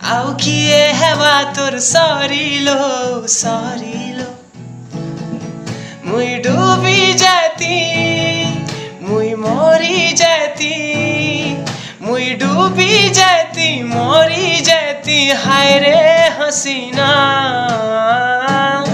आउ किए हेवा तोर सरिलो सरिलो मुई डूबी जाती मुई मरी जाती मुई डूबी जाती मरी जाती हाय रे हसीना